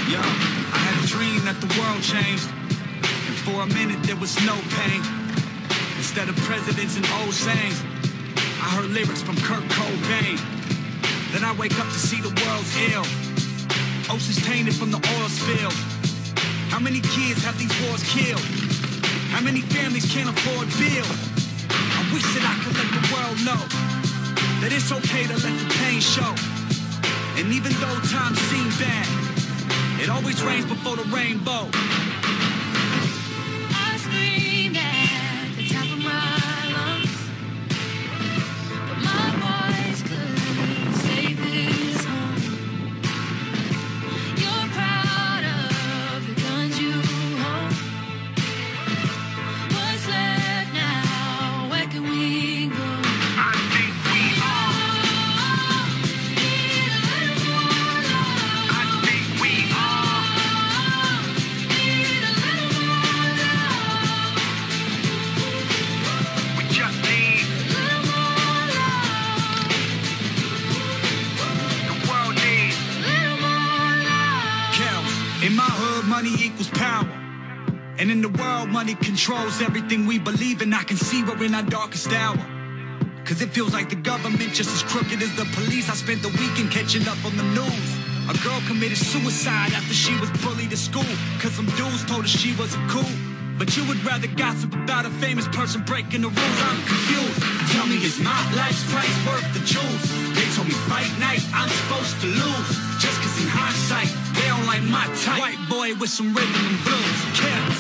Yo, I had a dream that the world changed, and for a minute there was no pain. Instead of presidents and old sayings, I heard lyrics from Kurt Cobain. Then I wake up to see the world's ill. Oceans tainted from the oil spill. How many kids have these wars killed? How many families can't afford bills? I wish that I could let the world know that it's okay to let the pain show. And even though times seem bad, it always rains before the rainbow. I screamed at the top of my lungs, but my voice couldn't save this home. You're proud of the guns you hold. What's left now? Where can we go? I think we all need a little more love. I think we all Need a little more love. we just need Little more love. the world needs. Little more love. Kells, in my hood, money equals power. And in the world, money controls everything we believe in. I can see we're in our darkest hour. Cause it feels like the government just as crooked as the police. I spent the weekend catching up on the news. A girl committed suicide after she was bullied at school. Cause some dudes told her she wasn't cool. But you would rather gossip about a famous person breaking the rules. I'm confused. Tell me, is my life's price worth the jewels? They told me fight night, I'm supposed to lose. Just cause in hindsight, they don't like my type. White boy with some rhythm and blues. Yeah.